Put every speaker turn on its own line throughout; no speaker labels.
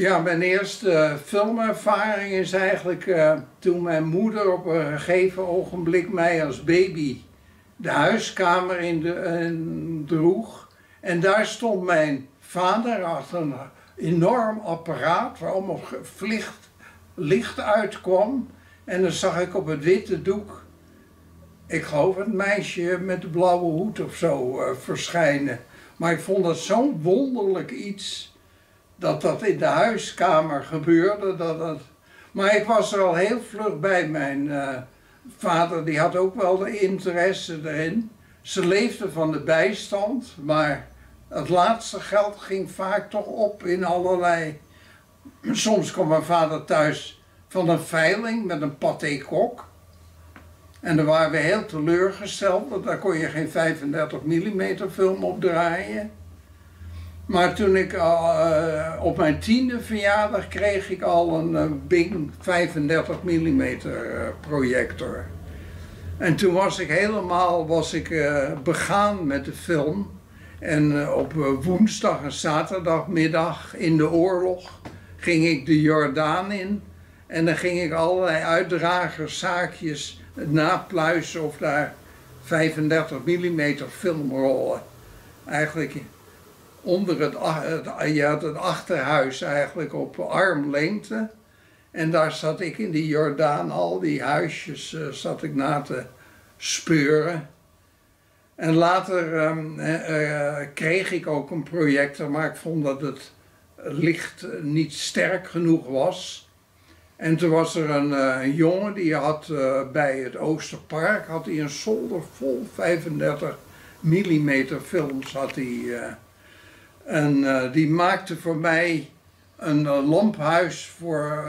Ja, mijn eerste filmervaring is eigenlijk toen mijn moeder op een gegeven ogenblik mij als baby de huiskamer in droeg. En daar stond mijn vader achter een enorm apparaat waar allemaal licht uitkwam. En dan zag ik op het witte doek, ik geloof het meisje met de blauwe hoed of zo, verschijnen. Maar ik vond dat zo'n wonderlijk iets dat in de huiskamer gebeurde. Maar ik was er al heel vlug bij. Mijn vader die had ook wel de interesse erin. Ze leefde van de bijstand, maar het laatste geld ging vaak toch op in allerlei... Soms kwam mijn vader thuis van een veiling met een paté-kok. En dan waren we heel teleurgesteld, want daar kon je geen 35 mm film op draaien. Maar toen ik op mijn 10e verjaardag kreeg ik al een Bing 35 mm projector. En toen was ik helemaal begaan met de film. En op woensdag en zaterdagmiddag in de oorlog ging ik de Jordaan in. En dan ging ik allerlei uitdragerszaakjes napluizen of daar 35 mm film rollen. Eigenlijk onder het achterhuis eigenlijk op armlengte. En daar zat ik in die Jordaan, al die huisjes zat ik na te speuren. En later kreeg ik ook een projector, maar ik vond dat het licht niet sterk genoeg was. En toen was er een jongen die had bij het Oosterpark had hij een zolder vol 35 mm films had hij. En die maakte voor mij een lamphuis voor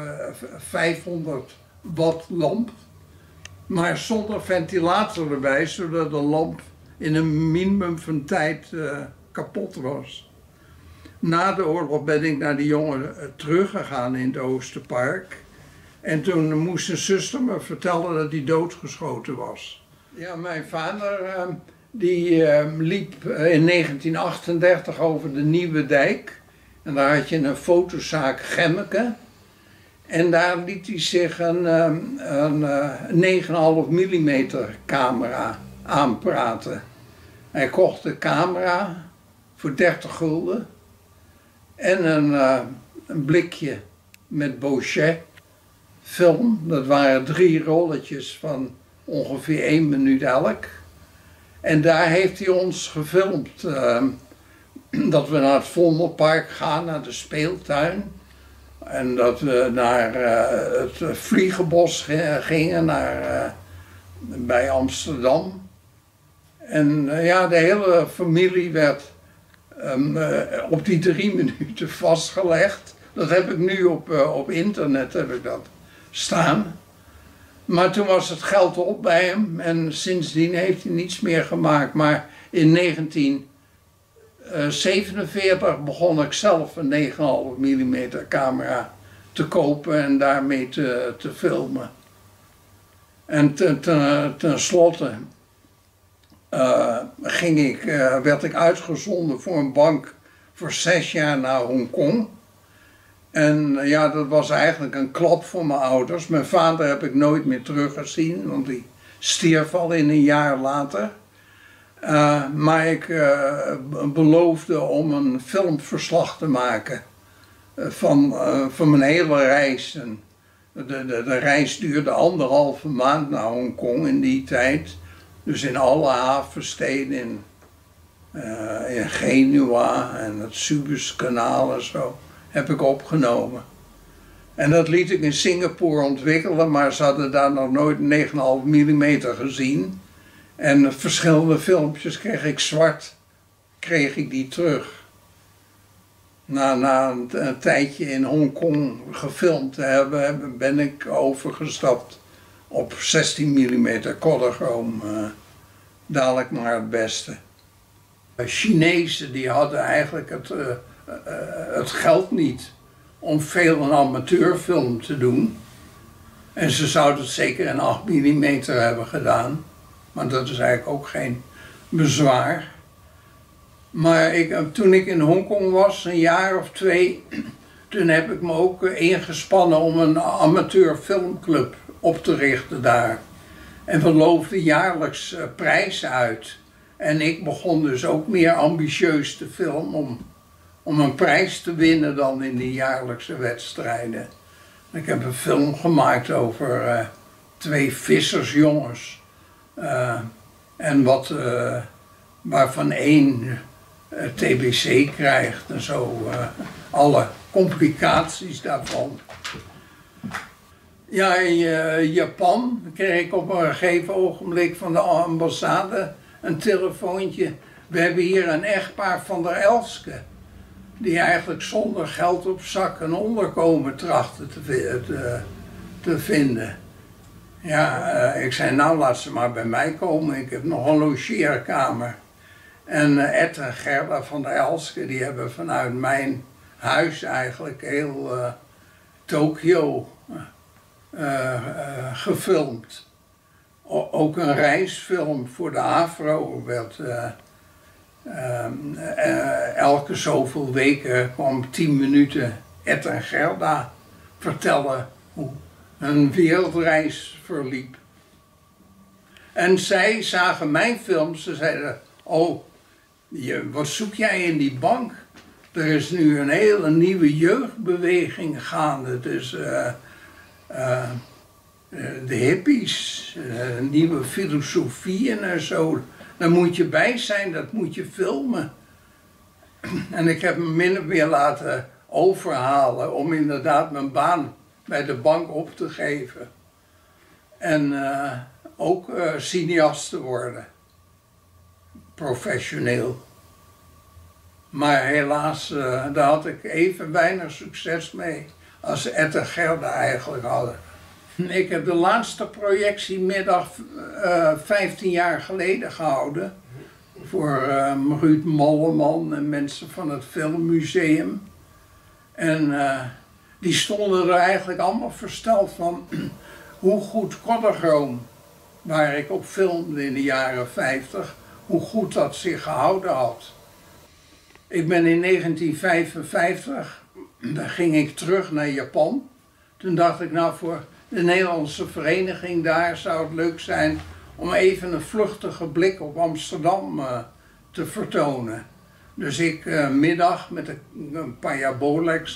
500 watt lamp. Maar zonder ventilator erbij, zodat de lamp in een minimum van tijd kapot was. Na de oorlog ben ik naar die jongen teruggegaan in het Oosterpark. En toen moest zijn zuster me vertellen dat hij doodgeschoten was. Ja, mijn vader die liep in 1938 over de Nieuwe Dijk. En daar had je een fotozaak Gemmeke. En daar liet hij zich een 9,5 mm camera aanpraten. Hij kocht de camera voor 30 gulden. En een blikje met Bochet film. Dat waren 3 rolletjes van ongeveer 1 minuut elk. En daar heeft hij ons gefilmd. Dat we naar het Vondelpark gaan, naar de speeltuin. En dat we naar het Vliegenbos gingen, bij Amsterdam. En ja, de hele familie werd op die 3 minuten vastgelegd. Dat heb ik nu op internet heb ik dat staan. Maar toen was het geld op bij hem en sindsdien heeft hij niets meer gemaakt. Maar in 1947 begon ik zelf een 9,5 mm camera te kopen en daarmee te filmen. En ten slotte werd ik uitgezonden voor een bank voor 6 jaar naar Hongkong. En ja, dat was eigenlijk een klap voor mijn ouders. Mijn vader heb ik nooit meer teruggezien, want die stierf al in een jaar later. Maar ik beloofde om een filmverslag te maken van mijn hele reis. En de reis duurde 1,5 maand naar Hongkong in die tijd. Dus in alle havensteden, in Genua en het Suezkanaal en zo, heb ik opgenomen. En dat liet ik in Singapore ontwikkelen, maar ze hadden daar nog nooit 9,5 mm gezien. En verschillende filmpjes kreeg ik die terug. Na een tijdje in Hongkong gefilmd te hebben, ben ik overgestapt op 16 mm Kodachrome. Dadelijk maar het beste. Chinezen die hadden eigenlijk het geld niet om veel een amateurfilm te doen. En ze zouden het zeker in 8 mm hebben gedaan. Maar dat is eigenlijk ook geen bezwaar. Maar toen ik in Hongkong was, een jaar of 2, Toen heb ik me ook ingespannen om een amateur filmclub op te richten daar. En we loofden jaarlijks prijzen uit. En ik begon dus ook meer ambitieus te filmen om een prijs te winnen dan in die jaarlijkse wedstrijden. Ik heb een film gemaakt over 2 vissersjongens. En waarvan 1 TBC krijgt en zo. Alle complicaties daarvan. Ja, in Japan kreeg ik op een gegeven ogenblik van de ambassade een telefoontje. We hebben hier een echtpaar van der Elske, die eigenlijk zonder geld op zak een onderkomen trachten te vinden. Ja, ik zei nou laat ze maar bij mij komen, ik heb nog een logeerkamer. En Ed en Gerda van der Elske, die hebben vanuit mijn huis eigenlijk heel Tokio gefilmd. Ook een reisfilm voor de AVRO werd elke zoveel weken kwam 10 minuten Ed en Gerda vertellen hoe hun wereldreis verliep. En zij zagen mijn films, ze zeiden, oh, wat zoek jij in die bank? Er is nu een hele nieuwe jeugdbeweging gaande, dus de hippies, nieuwe filosofieën en zo. Daar moet je bij zijn, dat moet je filmen. En ik heb me min of meer laten overhalen om inderdaad mijn baan bij de bank op te geven. En ook cineast te worden. Professioneel. Maar helaas, daar had ik even weinig succes mee als Ed en Gerda eigenlijk hadden. Ik heb de laatste projectiemiddag 15 jaar geleden gehouden. Voor Ruud Molleman en mensen van het Filmmuseum. En die stonden er eigenlijk allemaal versteld van hoe goed Koddergroom, waar ik op filmde in de jaren 50, hoe goed dat zich gehouden had. Ik ben in 1955, daar ging ik terug naar Japan. Toen dacht ik, nou voor de Nederlandse vereniging daar zou het leuk zijn om even een vluchtige blik op Amsterdam te vertonen. Dus ik middag met een paar Bolex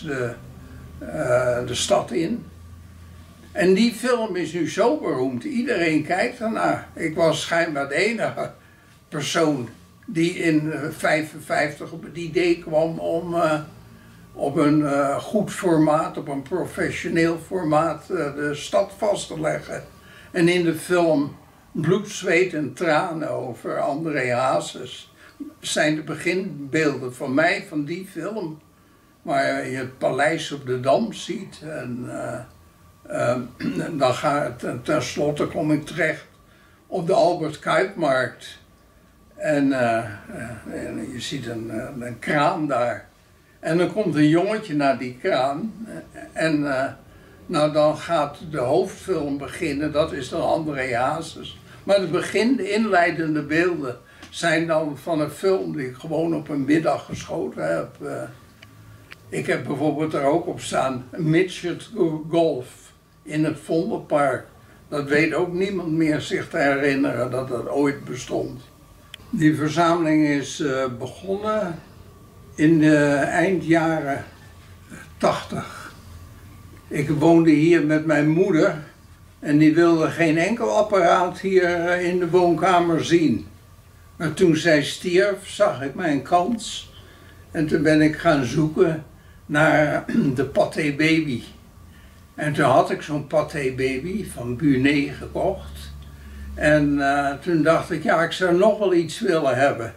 de stad in. En die film is nu zo beroemd, iedereen kijkt ernaar. Ik was schijnbaar de enige persoon die in 55 op het idee kwam om op een goed formaat, op een professioneel formaat de stad vast te leggen. En in de film Bloed, Zweet en Tranen over André Hazes zijn de beginbeelden van mij, van die film. Waar je het paleis op de Dam ziet en dan tenslotte kom ik terecht op de Albert Kuipmarkt. En je ziet een kraan daar. En dan komt een jongetje naar die kraan. En nou dan gaat de hoofdfilm beginnen, dat is dan André Hazes. Maar de inleidende beelden zijn dan van een film die ik gewoon op een middag geschoten heb. Ik heb bijvoorbeeld er ook op staan, Midget Golf in het Vondelpark. Dat weet ook niemand meer zich te herinneren dat dat ooit bestond. Die verzameling is begonnen in de eindjaren 80. Ik woonde hier met mijn moeder en die wilde geen enkel apparaat hier in de woonkamer zien. Maar toen zij stierf zag ik mijn kans en toen ben ik gaan zoeken naar de Pathé Baby. En toen had ik zo'n Pathé Baby van Bunet gekocht. En toen dacht ik, ja, ik zou nog wel iets willen hebben.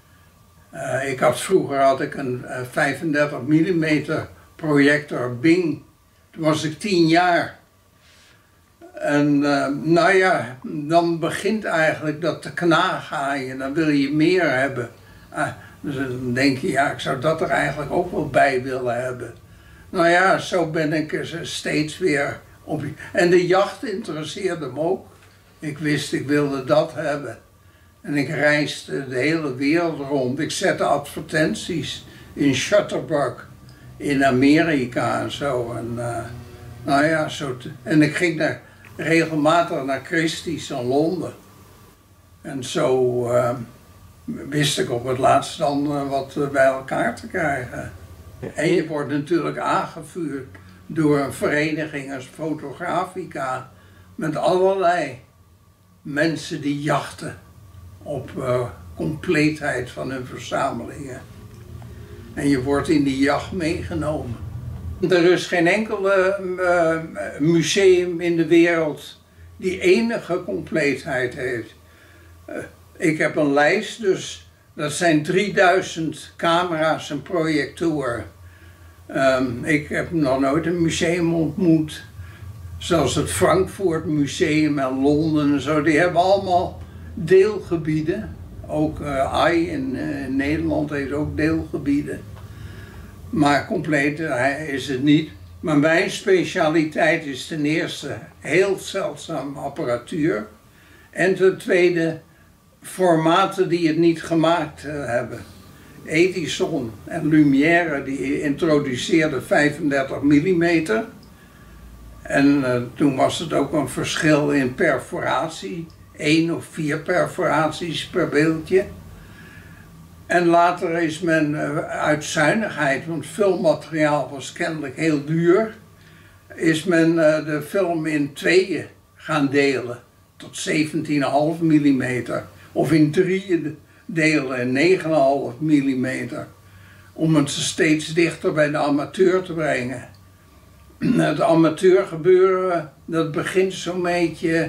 Vroeger had ik een 35 mm projector Bing. Toen was ik 10 jaar. En nou ja, dan begint eigenlijk dat te knagen aan je. Dan wil je meer hebben. Dus dan denk je, ja, ik zou dat er eigenlijk ook wel bij willen hebben. Nou ja, zo ben ik steeds weer op. En de jacht interesseerde me ook. Ik wist, ik wilde dat hebben. En ik reisde de hele wereld rond. Ik zette advertenties in Shutterbug, in Amerika en zo. En, nou ja, en ik ging regelmatig naar Christie's in Londen. En zo wist ik op het laatst dan wat bij elkaar te krijgen. En je wordt natuurlijk aangevuurd door een vereniging als Fotografica met allerlei mensen die jachten op compleetheid van hun verzamelingen. En je wordt in die jacht meegenomen. Er is geen enkele museum in de wereld die enige compleetheid heeft. Ik heb een lijst, dus dat zijn 3000 camera's en projectoren. Ik heb nog nooit een museum ontmoet, zoals het Frankfurt Museum en Londen en zo. Die hebben allemaal deelgebieden. Ook AI in Nederland heeft ook deelgebieden. Maar compleet is het niet. Maar mijn specialiteit is ten eerste heel zeldzaam apparatuur. En ten tweede formaten die het niet gemaakt hebben. Edison en Lumière die introduceerden 35 mm. En toen was het ook een verschil in perforatie. 1 of 4 perforaties per beeldje. En later is men uit zuinigheid, want filmmateriaal was kennelijk heel duur, is men de film in tweeën gaan delen, tot 17,5 mm. Of in 3 delen en 9,5 mm. Om het steeds dichter bij de amateur te brengen. Het amateurgebeuren, dat begint zo'n beetje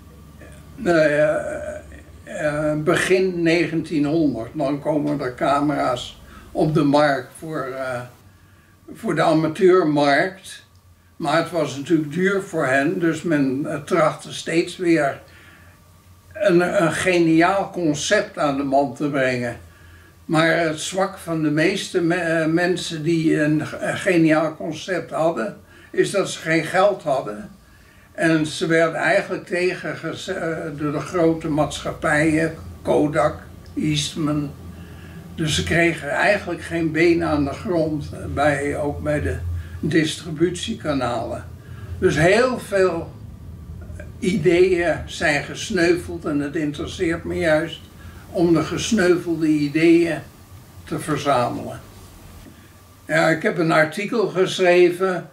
begin 1900. Dan komen er camera's op de markt voor de amateurmarkt. Maar het was natuurlijk duur voor hen, dus men trachtte steeds weer een geniaal concept aan de man te brengen. Maar het zwak van de meeste mensen die een geniaal concept hadden, is dat ze geen geld hadden. En ze werden eigenlijk tegengezet door de grote maatschappijen, Kodak, Eastman. Dus ze kregen eigenlijk geen been aan de grond, ook bij de distributiekanalen. Dus heel veel ideeën zijn gesneuveld en het interesseert me juist om de gesneuvelde ideeën te verzamelen. Ja, ik heb een artikel geschreven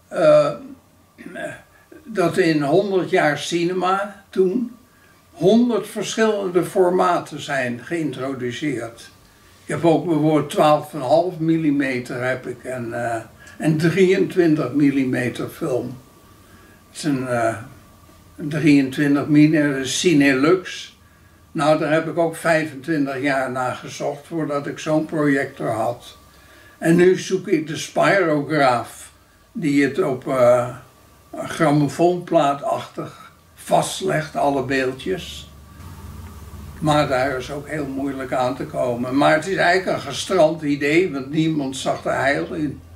dat in 100 jaar cinema toen 100 verschillende formaten zijn geïntroduceerd. Ik heb ook bijvoorbeeld 12,5 mm heb ik en 23 mm film. Het is een 23 mm Cinelux. Nou, daar heb ik ook 25 jaar naar gezocht voordat ik zo'n projector had. En nu zoek ik de spirograaf die het op een grammofoonplaatachtig vastlegt, alle beeldjes. Maar daar is ook heel moeilijk aan te komen. Maar het is eigenlijk een gestrand idee, want niemand zag er heil in.